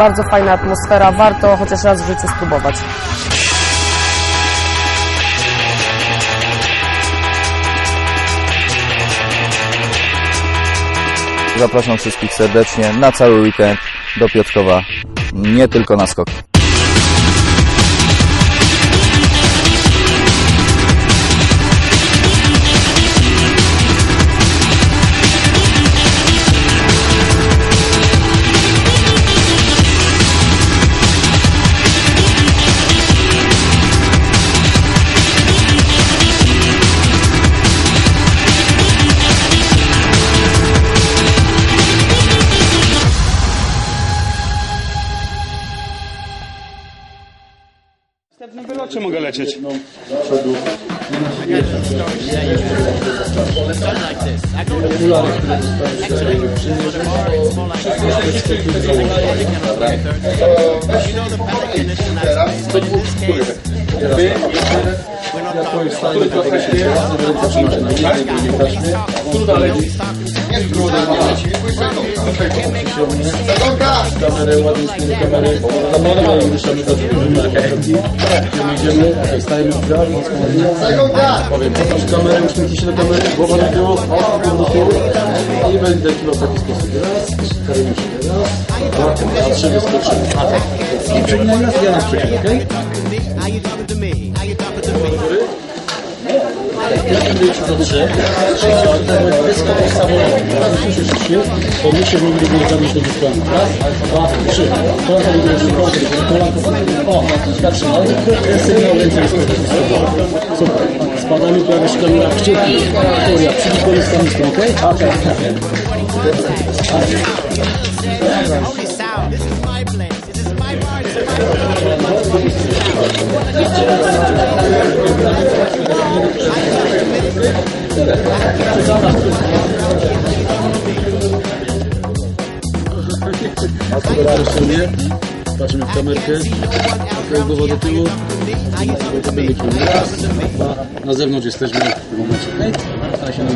bardzo fajna atmosfera, warto chociaż raz w życiu spróbować. Zapraszam wszystkich serdecznie na cały weekend do Piotrkowa, nie tylko na skoki. W następnym wylocie mogę lecieć. Kamerę, ładnie z kamery, kamerę i ruszamy do idziemy, stajemy w drzwiach, powiem, pokaż kamerę, uśmiechnij się do kamery, głowa do tyłu, do tyłu i będę kilo w taki sposób. Raz, karmisz się, raz, dwa, trzy, wyskoczymy. I przeginaj nas, ja nas przeginam, okej? Ja będę liczył do 3, wyskoczyć samolot, słyszysz się, bo my się mogli zabić do dystansu. Raz, dwa, trzy. Kolanka będzie kolanka. O, zatrzymaj. Sygnał ręce jest super. Spadamy, pojawia się kamera, kciuki. Teoria, przeciwko jest stanowiskiem, okej? Okej. Patrzymy w kamerkę, głowa do tyłu, raz, dwa, na zewnątrz jesteśmy w momencie, okej? Stara się nam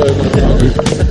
Cały